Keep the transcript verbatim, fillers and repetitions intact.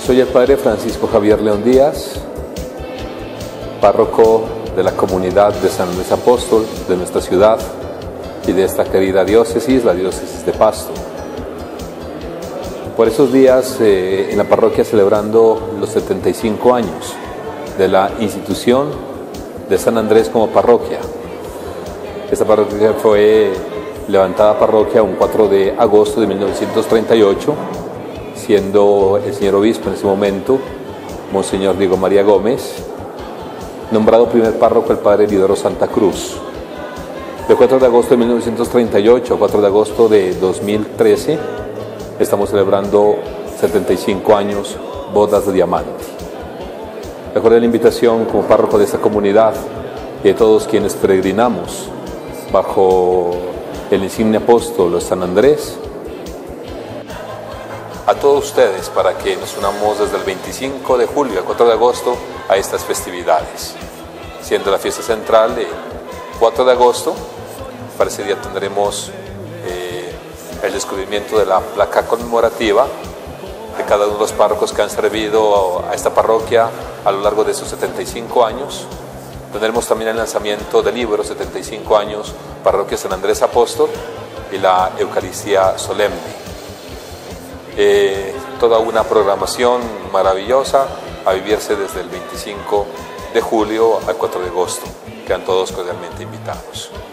Soy el Padre Francisco Javier León Díaz, párroco de la comunidad de San Andrés Apóstol, de nuestra ciudad y de esta querida diócesis, la diócesis de Pasto. Por esos días eh, en la parroquia celebrando los setenta y cinco años de la institución de San Andrés como parroquia. Esta parroquia fue levantada parroquia un cuatro de agosto de mil novecientos treinta y ocho, siendo el señor obispo en ese momento, Monseñor Diego María Gómez, nombrado primer párroco el padre Lidoro Santa Cruz. De cuatro de agosto de mil novecientos treinta y ocho a cuatro de agosto de dos mil trece, estamos celebrando setenta y cinco años, bodas de diamante. Recuerden la invitación como párroco de esta comunidad y de todos quienes peregrinamos bajo el insigne apóstol de San Andrés, a todos ustedes para que nos unamos desde el veinticinco de julio al cuatro de agosto a estas festividades, siendo la fiesta central el cuatro de agosto. Para ese día tendremos eh, el descubrimiento de la placa conmemorativa de cada uno de los párrocos que han servido a esta parroquia a lo largo de esos setenta y cinco años. Tendremos también el lanzamiento del libro setenta y cinco años, Parroquia San Andrés Apóstol, y la Eucaristía Solemne. Eh, toda una programación maravillosa a vivirse desde el veinticinco de julio al cuatro de agosto. Quedan todos cordialmente invitados.